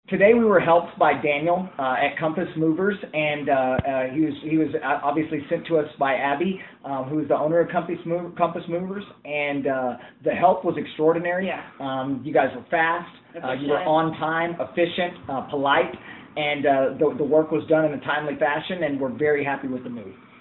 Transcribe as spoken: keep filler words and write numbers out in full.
Today we were helped by Daniel uh, at Compass Movers, and uh, uh, he was he was obviously sent to us by Abby, um, who is the owner of Compass, Move, Compass Movers, and uh, the help was extraordinary. Yeah. Um, you guys were fast, uh, you were on time, efficient, uh, polite, and uh, the, the work was done in a timely fashion, and we're very happy with the move.